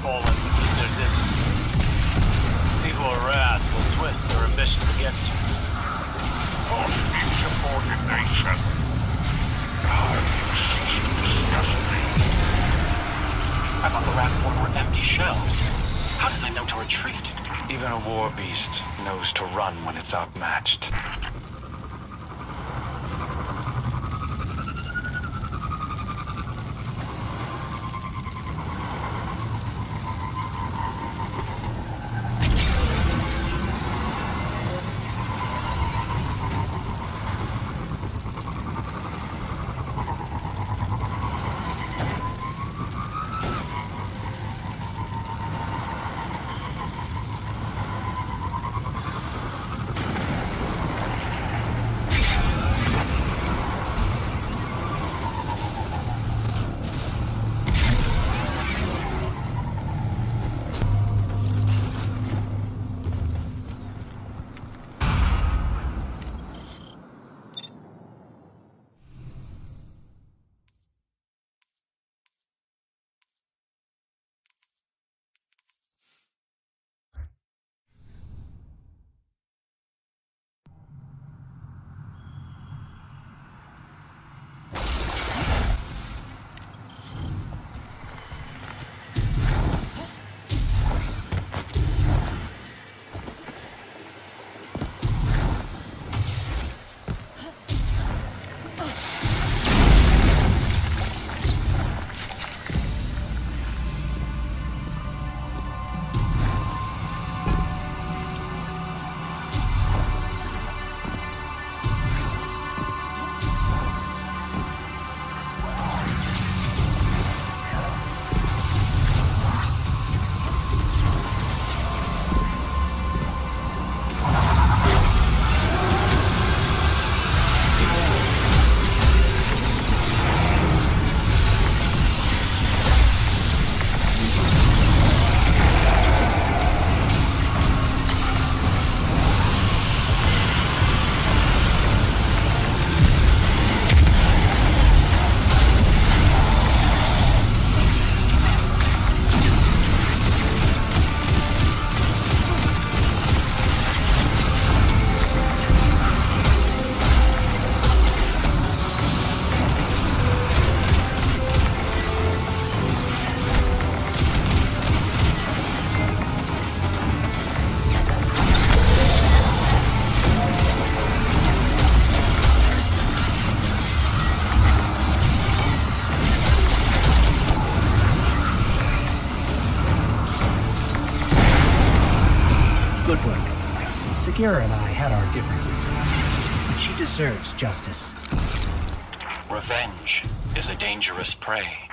fallen keep their distance. These evil wrath will twist their ambitions against you. For insubordination. Cease to disgust me. I thought the Wrath Form were empty shells. How does it know to retreat? Even a war beast knows to run when it's outmatched. Good work. Sagira and I had our differences, but she deserves justice. Revenge is a dangerous prey.